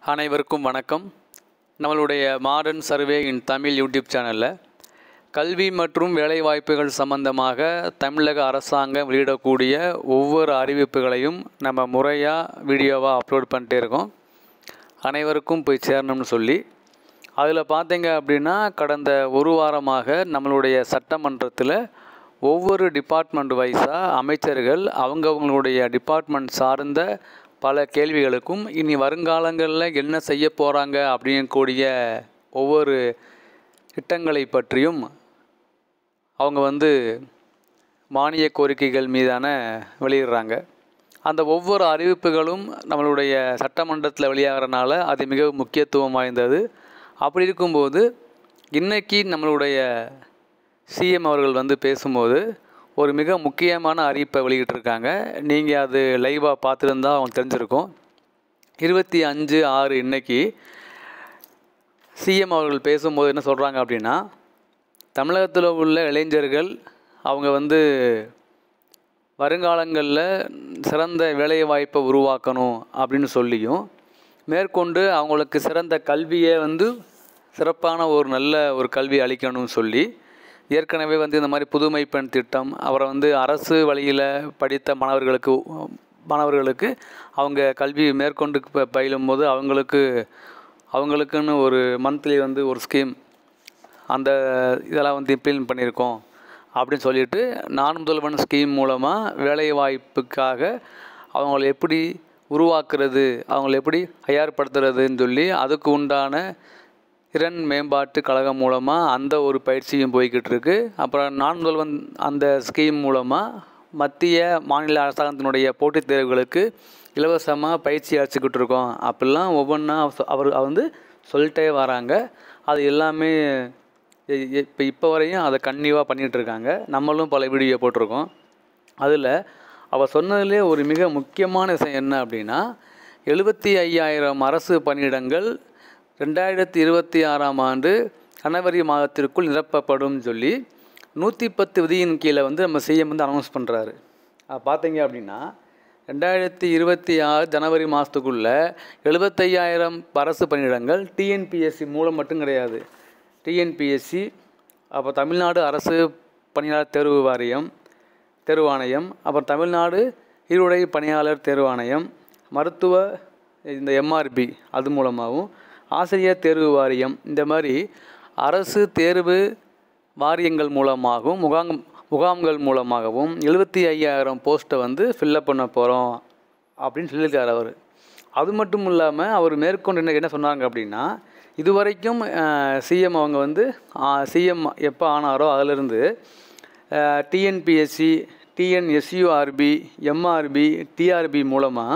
அனைவருக்கும் வணக்கம். நம்மளுடைய modern survey in Tamil YouTube சேனலில் கல்வி மற்றும் வேலைவாய்ப்புகள் சம்பந்தமாக தமிழக அரசாங்கம் வெளியிடக்கூடிய ஒவ்வொரு அறிவிப்புகளையும் நம்ம முறையாக வீடியோவாக அப்லோட் பண்ணிட்டே இருக்கோம். அனைவருக்கும் போய் சேரணும்னு சொல்லி அதில் பார்த்தீங்க அப்படின்னா கடந்த ஒரு வாரமாக நம்மளுடைய சட்டமன்றத்தில் ஒவ்வொரு டிபார்ட்மெண்ட் வைஸாக அமைச்சர்கள் அவங்களுடைய டிபார்ட்மெண்ட் சார்ந்த பல கேள்விகளுக்கும் இனி வருங்காலங்களில் என்ன செய்ய போகிறாங்க அப்படிங்கக்கூடிய ஒவ்வொரு திட்டங்களை பற்றியும் அவங்க மானிய கோரிக்கைகள் மீதான வெளியிடுறாங்க. அந்த ஒவ்வொரு அறிவிப்புகளும் நம்மளுடைய சட்டமன்றத்தில் வெளியாகிறனால அது மிக முக்கியத்துவம் வாய்ந்தது. அப்படி இருக்கும்போது இன்றைக்கி நம்மளுடைய சிஎம் அவர்கள் பேசும்போது ஒரு மிக முக்கியமான அறிவிப்பை வெளியிட்டிருக்காங்க. நீங்கள் அது லைவாக பார்த்துருந்தா அவங்க தெரிஞ்சிருக்கும். 25/6 இன்னைக்கு சிஎம் அவர்கள் பேசும்போது என்ன சொல்கிறாங்க அப்படின்னா, தமிழகத்தில் உள்ள இளைஞர்கள் அவங்க வருங்காலங்களில் சிறந்த வேலைவாய்ப்பை உருவாக்கணும் அப்படின்னு சொல்லியும், மேற்கொண்டு அவங்களுக்கு சிறந்த கல்வியை சிறப்பான ஒரு நல்ல ஒரு கல்வி அளிக்கணும்னு சொல்லி ஏற்கனவே இந்த மாதிரி புதுமை பெண் திட்டம், அப்புறம் அரசு வழியில் படித்த மாணவர்களுக்கு அவங்க கல்வி மேற்கொண்டு பயிலும் போது அவங்களுக்குன்னு ஒரு மந்த்லி ஒரு ஸ்கீம் அந்த இதெல்லாம் இம்ப்ளிமெண்ட் பண்ணியிருக்கோம் அப்படின்னு சொல்லிட்டு நான் முதல்வன் ஸ்கீம் மூலமாக வேலைவாய்ப்புக்காக அவங்கள எப்படி உருவாக்குறது, அவங்கள எப்படி தயார்படுத்துறதுன்னு சொல்லி அதுக்கு உண்டான திறன் மேம்பாட்டு கழகம் மூலமாக அந்த ஒரு பயிற்சியும் போய்கிட்டு இருக்கு. அப்புறம் நான் முதல்வன் அந்த ஸ்கீம் மூலமாக மத்திய மாநில அரசாங்கத்தினுடைய போட்டித் தேர்வுகளுக்கு இலவசமாக பயிற்சி அளிச்சுக்கிட்டு இருக்கோம். அப்படிலாம் ஒவ்வொன்றா அவர் சொல்லிட்டே வராங்க. அது எல்லாமே இப்போ வரையும் அதை கன்னியூவாக பண்ணிகிட்ருக்காங்க. நம்மளும் பல வீடியோ போட்டிருக்கோம். அதில் அவர் சொன்னதுலேயே ஒரு மிக முக்கியமான விஷயம் என்ன அப்படின்னா, 75,000 அரசு பணியிடங்கள் 2026ஆம் ஆண்டு ஜனவரி மாதத்திற்குள் நிரப்பப்படும் சொல்லி 110 விதியின் கீழே நம்ம சிஎம் அனௌன்ஸ் பண்ணுறாரு. பார்த்தீங்க அப்படின்னா 2026 ஜனவரி மாதத்துக்குள்ளே 75,000 அரசு பணியிடங்கள் டிஎன்பிஎஸ்சி மூலம் மட்டும் கிடையாது. டிஎன்பிஎஸ்சி, அப்போ தமிழ்நாடு அரசு பணியாளர் தேர்வாணையம், அப்புறம் தமிழ்நாடு ஈருடை பணியாளர் தேர்வாணையம், மருத்துவ இந்த எம்ஆர்பி அது மூலமாகவும், ஆசிரியர் தேர்வு வாரியம், இந்த மாதிரி அரசு தேர்வு வாரியங்கள் மூலமாகவும் முகாம்கள் மூலமாகவும் 75,000 போஸ்ட்டை ஃபில்லப் பண்ண போகிறோம் அப்படின்னு சொல்லியிருக்கார் அவர். அது மட்டும் இல்லாமல் அவர் மேற்கொண்டு என்ன சொன்னாங்க அப்படின்னா, இதுவரைக்கும் சிஎம் அவங்க சிஎம் எப்போ ஆனாரோ அதிலிருந்து டிஎன்பிஎஸ்சி, டிஎன்எஸ்யூஆர்பி, எம்ஆர்பி, டிஆர்பி மூலமாக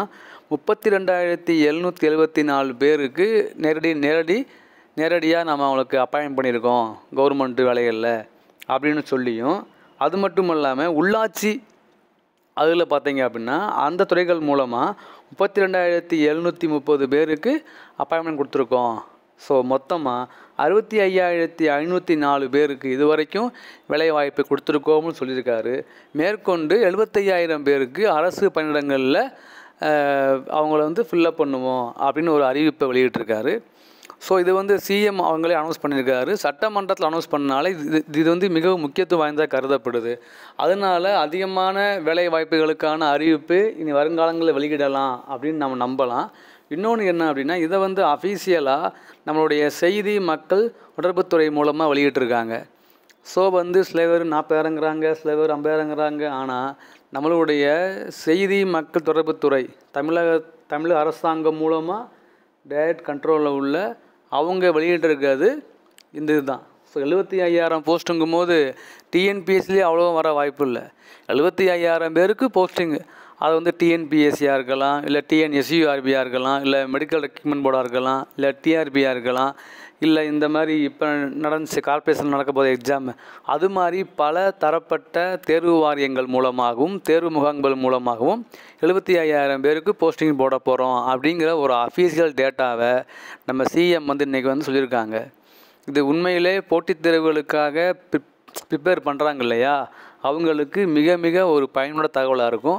32,774 பேருக்கு நேரடியாக நம்ம அவங்களுக்கு அப்பாயின்ட் பண்ணியிருக்கோம் கவர்மெண்ட் வேலைகளில் அப்படின்னு சொல்லியும், அது மட்டும் இல்லாமல் உள்ளாட்சி அதில் பார்த்தீங்க அப்படின்னா அந்த துறைகள் மூலமாக 32,730 பேருக்கு அப்பாயின்மெண்ட் கொடுத்துருக்கோம். ஸோ மொத்தமாக 65,504 பேருக்கு இதுவரைக்கும் வேலைவாய்ப்பு கொடுத்துருக்கோம்னு சொல்லியிருக்காரு. மேற்கொண்டு 75,000 பேருக்கு அரசு பணியிடங்களில் அவங்கள ஃபில்லப் பண்ணுவோம் அப்படின்னு ஒரு அறிவிப்பை வெளியிட்டிருக்காரு. ஸோ இது சிஎம் அவங்களே அனௌன்ஸ் பண்ணியிருக்காரு. சட்டமன்றத்தில் அனௌன்ஸ் பண்ணனால இது மிகவும் முக்கியத்துவம் வாய்ந்ததாக கருதப்படுது. அதனால் அதிகமான வேலை வாய்ப்புகளுக்கான அறிவிப்பு இனி வருங்காலங்களில் வெளியிடலாம் அப்படின்னு நம்ம நம்பலாம். இன்னொன்று என்ன அப்படின்னா, இதை அஃபீஷியலாக நம்மளுடைய செய்தி மக்கள் தொடர்புத்துறை மூலமாக வெளியிட்டிருக்காங்க. ஸோ சில பேர் 40,000ங்கிறாங்க, சில பேர் 50,000ங்கிறாங்க. ஆனால் நம்மளுடைய செய்தி மக்கள் தொடர்புத்துறை தமிழக அரசாங்கம் மூலமாக டைரக்ட் கண்ட்ரோலில் உள்ள அவங்க வெளியிட்டிருக்கிறது இதுதான். ஸோ 75,000 போஸ்ட்டுங்கும் போது டிஎன்பிஎஸ்சிலே அவ்வளோ வர வாய்ப்பு இல்லை. 75,000 பேருக்கு போஸ்டிங்கு. அது டிஎன்பிஎஸ்சியாக இருக்கலாம், இல்லை டிஎன்எஸ்யூஆர்பியாக இருக்கலாம், இல்லை மெடிக்கல் ரெக்ரூட்மெண்ட் போர்டாக இருக்கலாம், இல்லை டிஆர்பியாக இருக்கலாம், இல்லை இந்த மாதிரி இப்போ கார்ப்பரேஷன் நடக்க போகிற எக்ஸாம், அது மாதிரி பல தரப்பட்ட தேர்வு வாரியங்கள் மூலமாகவும் தேர்வு முகாம்கள் மூலமாகவும் 75,000 பேருக்கு போஸ்டிங் போட போகிறோம் அப்படிங்கிற ஒரு அஃபீஷியல் டேட்டாவை நம்ம சிஎம் இன்றைக்கி சொல்லியிருக்காங்க. இது உண்மையிலே போட்டித் தேர்வுகளுக்காக ப்ரிப்பேர் பண்ணுறாங்க இல்லையா, அவங்களுக்கு மிக மிக ஒரு பயனுள்ள தகவலாக இருக்கும்.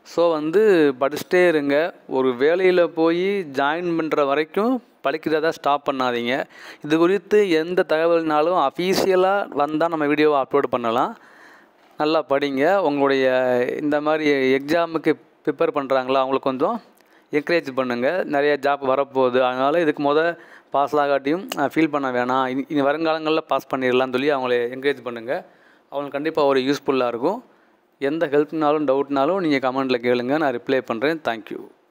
ஸோ வந்து படிச்சுட்டே இருங்க. ஒரு வேலையில் போய் ஜாயின் பண்ணுற வரைக்கும் படிக்கிறதா ஸ்டாப் பண்ணாதீங்க. இது குறித்து எந்த தகவல்னாலும் அஃபீஷியலாக வந்தால் நம்ம வீடியோவை அப்லோட் பண்ணலாம். நல்லா படிங்க. உங்களுடைய இந்த மாதிரி எக்ஸாமுக்கு ப்ரிப்பேர் பண்ணுறாங்களா அவங்களுக்கு கொஞ்சம் என்கரேஜ் பண்ணுங்கள். நிறைய ஜாப் வரப்போகுது. அதனால் இதுக்கு பாஸ் ஆகாட்டியும் ஃபீல் பண்ண வேணாம், இனி வருங்காலங்களில் பாஸ் பண்ணிடலாம்னு சொல்லி அவங்கள என்கரேஜ் பண்ணுங்கள். அவங்களுக்கு கண்டிப்பாக ஒரு யூஸ்ஃபுல்லாக இருக்கும். எந்த ஹெல்ப்னாலும் டவுட்னாலும் நீங்கள் கமெண்ட்டில் கேளுங்க, நான் ரிப்ளை பண்ணுறேன். தேங்க்யூ.